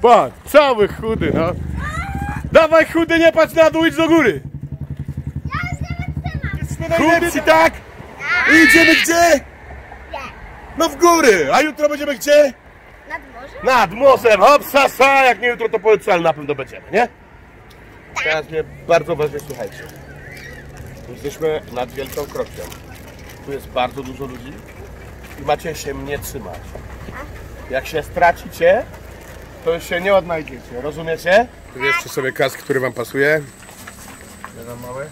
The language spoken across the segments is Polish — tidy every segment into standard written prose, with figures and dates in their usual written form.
Patrz, cały chudy, no. Dawaj chudy, nie patrz na dół, idź do góry. Ja już nie wytrzymam. Chłopcy, tak? I idziemy gdzie? No w góry, a jutro będziemy gdzie? Nad morzem? Nad morzem, hop, sasa, jak nie jutro to pojutrze, ale na pewno będziemy, nie? Teraz mnie bardzo uważnie słuchajcie. Jesteśmy nad Wielką Kropią. Tu jest bardzo dużo ludzi i macie się mnie trzymać. Jak się stracicie, to już się nie odnajdziecie, rozumiecie? Wybierzcie sobie kask, który wam pasuje. Za małe?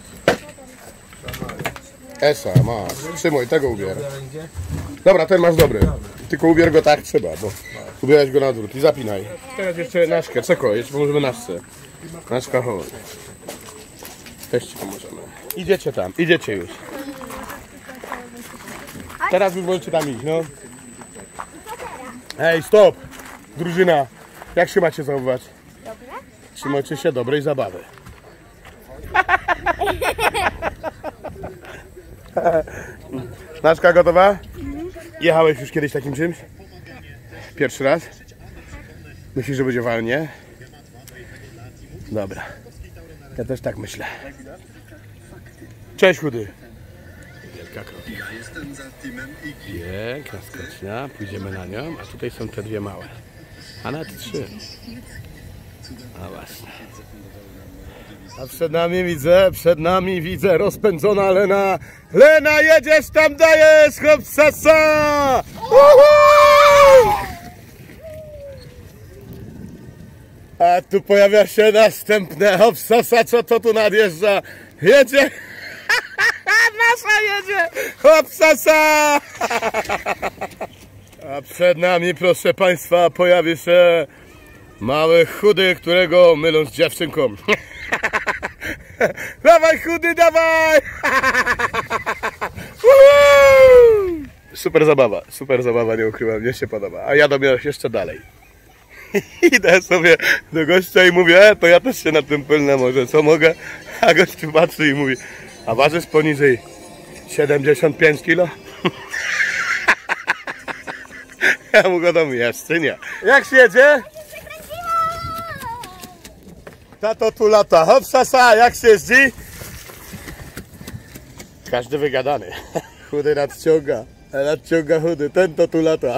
Esa, masz. Trzymaj, tego ubier. Dobra, ten masz dobry. Tylko ubier go tak trzeba, bo ubierać go na odwrót i zapinaj. Teraz jeszcze Naszkę, czekaj, jeszcze pomożemy Naszce. Naszka, chodź. Też ci pomożemy. Idziecie tam, idziecie już. Teraz już możecie tam iść, no. Ej, stop! Drużyna, jak się macie zachowywać? Dobrze? Trzymajcie się dobrej zabawy. Naszka, gotowa? Jechałeś już kiedyś takim czymś? Pierwszy raz? Myślisz, że będzie walnie? Dobra. Ja też tak myślę. Cześć, chudy. Wielka Kropia. Piękna skocznia. Pójdziemy na nią. A tutaj są te dwie małe. A nawet trzy. A właśnie. A przed nami widzę rozpędzona Lena. Lena, jedziesz tam, dajesz, hop, sasa! A tu pojawia się następne hop, sasa, co to tu nadjeżdża? Jedzie! Nasza jedzie! Hop, sasa! A przed nami, proszę Państwa, pojawi się mały chudy, którego mylą z dziewczynką. Dawaj chudy, dawaj! Super zabawa, nie ukrywam, mnie się podoba. A ja dobiorę jeszcze dalej. Idę sobie do gościa i mówię, to ja też się na tym pylnę może, co mogę? A gościu patrzy i mówi, a ważysz poniżej 75 kg? Ja mu go dam, jeszcze nie. Jak się jedzie? Tato tu lata, hop, sasa, jak się jeździ? Każdy wygadany. Chudy nadciąga chudy, ten to tu lata.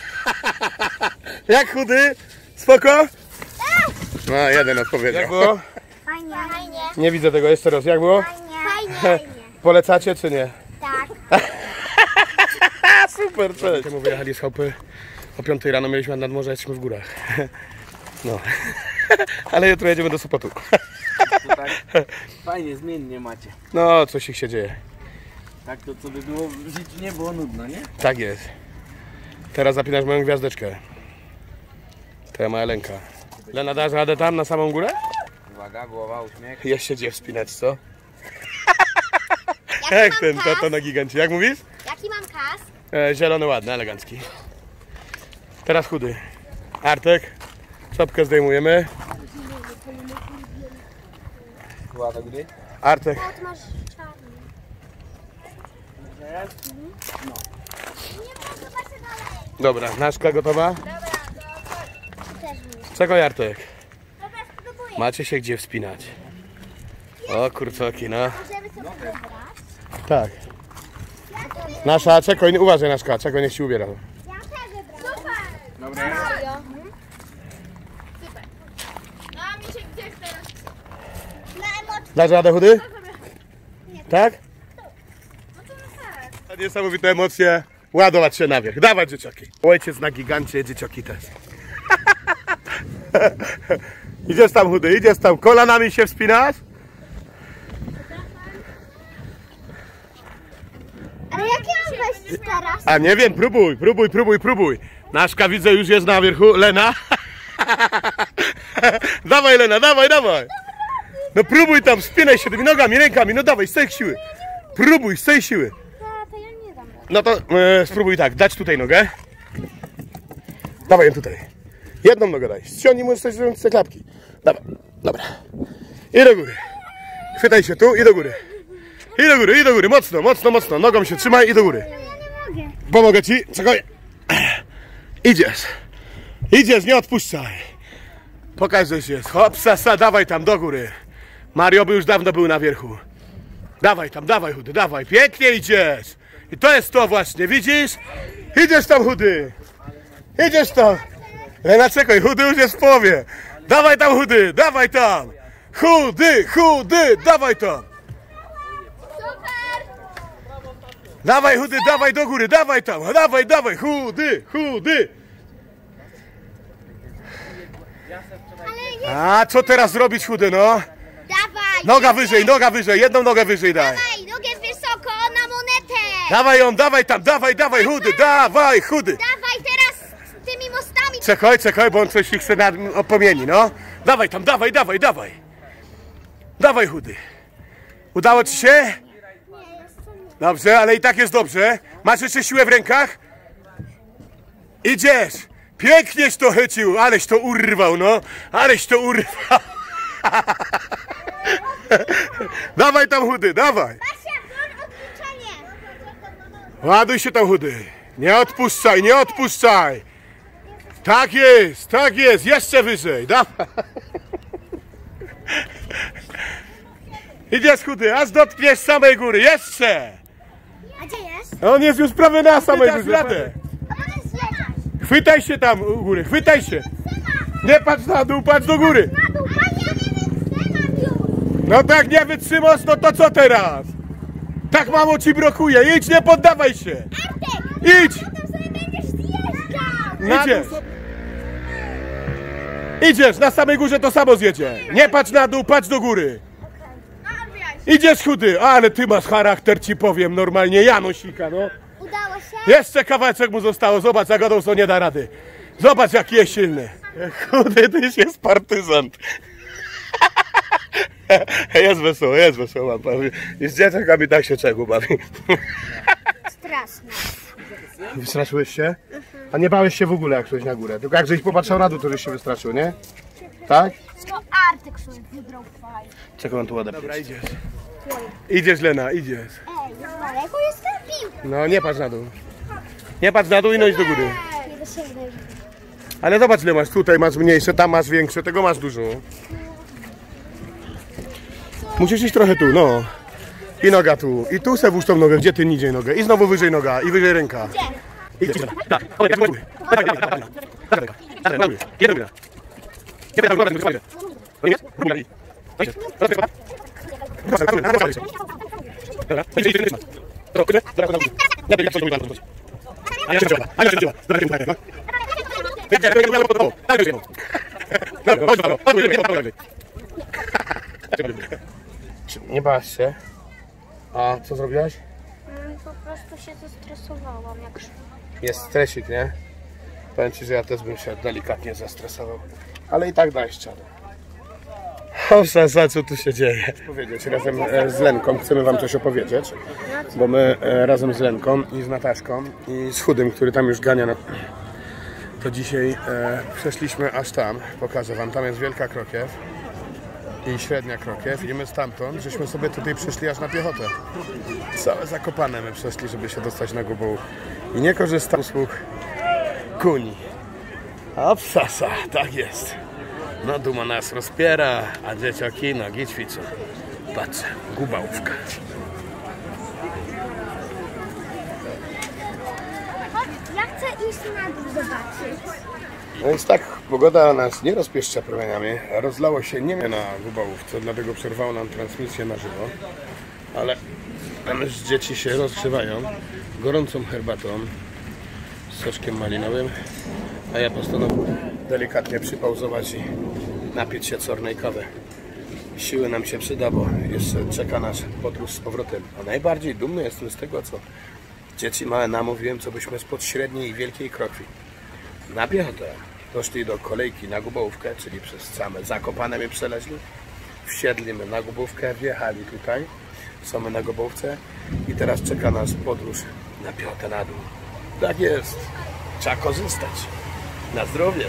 Jak chudy? Spoko? No, jeden odpowiedział. Jak było? Fajnie. Fajnie. Nie widzę tego, jeszcze raz, jak było? Fajnie. Polecacie czy nie? Tak. Super, cześć. Temu wyjechali z chałupy o 5 rano, mieliśmy nad morze, jesteśmy w górach. No. Ale jutro jedziemy do Sopotu. To tak fajnie, zmiennie macie. No, coś ich się dzieje. Tak to co by było w życiu nie było nudno, nie? Tak jest. Teraz zapinasz moją gwiazdeczkę. To ja moja Lenka. Lena, dasz radę tam na samą górę? Uwaga, głowa, uśmiech. Jeszcze gdzie wspinać, co? Jak ten tato na gigancie. Jak mówisz? Jaki mam kask? Zielony, ładny, elegancki. Teraz chudy. Artek, czapkę zdejmujemy. Głowa gdy? Artek. Ty masz czarny. No. Nie podoba się dalej. Dobra, Naszka gotowa? Dobra, to też mi. Czekaj, Artek. Dobra, spróbuję. Macie się gdzie wspinać. O kurczaki, no. Możemy sobie wybrać. Tak. Nasza, czekaj, uważaj Naszka, czekaj, niech się ubiera. Ja też wybrałam. Super. Dobra. Super. No a mi się gdzieś teraz... Na emocje. Dasz radę, chudy? Tak? No to tak. Niesamowite emocje. Ładować się na wierzch. Dawać, dzieciaki. Ojciec na gigancie, dzieciaki też. Idziesz tam, chudy, idziesz tam. Kolanami się wspinasz? Ale jak ja mam wejść teraz? A nie wiem, próbuj. Naszka widzę już jest na wierzchu. Lena. Dawaj, Lena, dawaj. No próbuj tam, wspinaj się tymi nogami, rękami. No dawaj, z tej siły. Próbuj, z tej siły. To ja nie dam rady. No to spróbuj tak, dać tutaj nogę. Dawaj ją tutaj. Jedną nogę daj. Ściągnij mu z tej klapki. Dawaj, dobra. I do góry. Chwytaj się tu i do góry. I do góry. Mocno. Nogą się trzymaj i do góry. Ja nie mogę. Pomogę ci. Czekaj. Idziesz, nie odpuszczaj. Pokaż, że jest. Hop, sasa, dawaj tam do góry. Mario by już dawno był na wierchu. Dawaj tam, dawaj chudy, dawaj. Pięknie idziesz. I to jest to właśnie, widzisz? Idziesz tam chudy. Idziesz tam. Lena, czekaj, chudy już jest w połowie. Dawaj tam chudy, dawaj tam. Chudy, chudy, dawaj tam. Dawaj chudy, dawaj do góry, dawaj tam. Dawaj, dawaj, chudy, chudy. A co teraz zrobić chudy, no? Dawaj! Noga wyżej, jedną nogę wyżej daj. Dawaj, nogę wysoko na monetę! Dawaj ją, dawaj tam, dawaj, chudy, dawaj, chudy. Dawaj teraz tymi mostami! Czekaj, bo on coś ich chce opomieni, no. Dawaj tam, dawaj. Dawaj chudy. Udało ci się? Dobrze, ale i tak jest dobrze. Masz jeszcze siłę w rękach? Idziesz. Pięknieś to chycił, aleś to urwał, no. Aleś to urwał. Dawaj tam chudy, dawaj. Basia, odliczenie! Ładuj się tam chudy. Nie odpuszczaj. Tak jest, jeszcze wyżej, dawaj. Idziesz chudy, aż dotkniesz samej góry, jeszcze. A gdzie jest? On jest już prawie na samej górze. A potem zjeżdżasz. Chwytaj się tam u góry, chwytaj się. Nie patrz na dół, patrz do góry. Na dół, Basia, nie wytrzymam już! No tak nie wytrzymasz, no to co teraz? Tak mało ci brakuje, idź, nie poddawaj się. Artek! Idź, Potem sobie będziesz zjeżdżał! idziesz, na samej górze to samo zjedzie. Nie patrz na dół, patrz do góry. Idziesz chudy, ale ty masz charakter, ci powiem, normalnie Janosika, no. Udało się? Jeszcze kawałeczek mu zostało, zobacz, jak Adolfo nie da rady. Zobacz, jaki jest silny. Chudy, ty jest partyzant. Jest wesoło, pan. I z dzieciakami tak się czego bawi. Strasznie. Wystraszyłeś się? A nie bałeś się w ogóle, jak szłeś na górę? Tylko jak żeś popatrzał na dół, to żeś się wystraszył, nie? Tak? No Artek sobie wybrał fajnie. Czekaj, on tu ładnie. Dobra, idziesz. Idziesz, Lena, idziesz. Ej, no daleko jest ten pił. No, nie patrz na dół. Nie patrz na dół i no idź do góry. Nie dosięgnę. Ale zobacz, ile masz. Tutaj masz mniejsze, tam masz większe, tego masz dużo. Musisz iść trochę tu, no. I noga tu. I tu se włóż tą nogę, gdzie ty niżej nogę. I znowu wyżej noga, i wyżej ręka. Gdzie? Idziesz. Tak. Nie bałaś się? A co zrobiłaś? Po prostu się zestresowałam, jak szło. Jest stresik, nie? Powiem ci, że ja też bym się delikatnie zestresował. Ale i tak dajesz czadu. O, Sasa, co tu się dzieje? Powiedzieć, razem z Lenką chcemy wam coś opowiedzieć. Bo my razem z Lenką i z Nataszką i z Chudym, który tam już gania, to dzisiaj przeszliśmy aż tam. Pokażę wam, tam jest Wielka Krokiew i Średnia Krokiew i my stamtąd, żeśmy sobie tutaj przyszli aż na piechotę. Całe Zakopane my przeszli, żeby się dostać na Gubołów. I nie korzystał z usług kuni. A Sasa, tak jest. No duma nas rozpiera, a dzieciaki nogi ćwiczą. Patrzę, Gubałówka. Ja chcę iść na dół zobaczyć. No więc tak, pogoda nas nie rozpieszcza promieniami. Rozlało się nie na Gubałówce, dlatego przerwało nam transmisję na żywo. Ale tam już dzieci się rozgrzewają gorącą herbatą z soczkiem malinowym. A ja postanowiłem delikatnie przypauzować i napić się cornej kawy. Siły nam się przyda, bo jeszcze czeka nas podróż z powrotem. A najbardziej dumny jestem z tego, co dzieci małe namówiłem, co byśmy spod Średniej i Wielkiej Krokwi na piechotę doszli do kolejki na Gubołówkę, czyli przez same Zakopane my przeleźli. Wsiedli my na Gubówkę, wjechali tutaj, są my na Gubołówce i teraz czeka nas podróż na piechotę na dół. Tak jest, trzeba korzystać. Na zdrowie.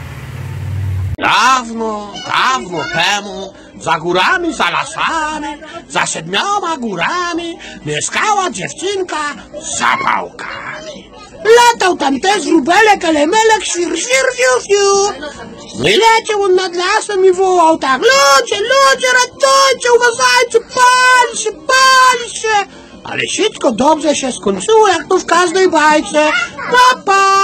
Dawno, dawno temu, za górami, za lasami, za 7 górami, mieszkała dziewczynka z zapałkami. Latał tam też wróbelek, elemelek, świr, świr, fiu, fiu. No i leciał on nad lasem i wołał tak: ludzie, ludzie, ratujcie, uważajcie, pali się. Ale wszystko dobrze się skończyło, jak to w każdej bajce. Pa, pa.